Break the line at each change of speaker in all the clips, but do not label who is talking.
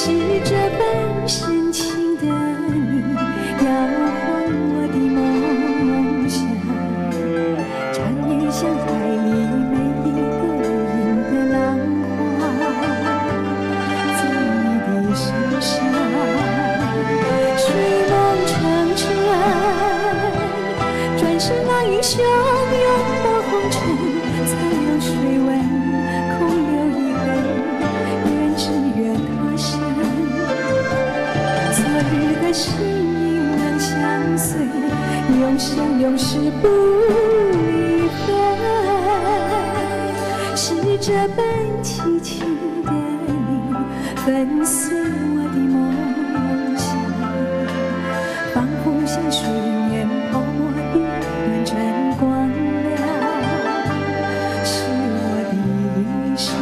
是这般深情的你，摇晃我的梦想，缠绵像海里每一个银的浪花，在你的身上，睡梦成真，转身那英雄拥抱红尘，残留水纹，空留遗恨，愿只愿他生。昨日的身影能相随，永生永世不离分。是这般凄情的你，粉碎我的梦想，仿佛像水面泡沫的短暂光亮，是我的一生。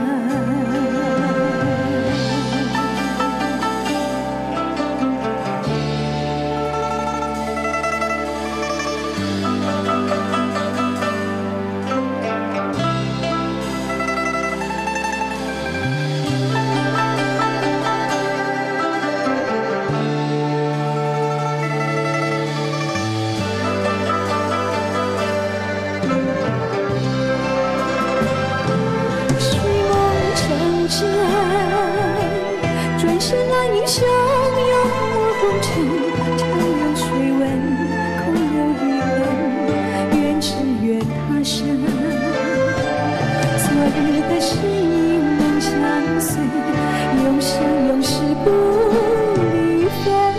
转身那英雄拥我红尘，长留水纹，空留遗恨，愿只愿他生。昨日的身影能相随，永生永世不离分。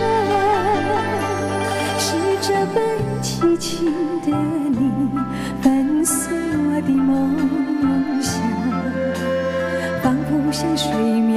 是这般凄情的你，粉碎我的梦想，仿佛像水面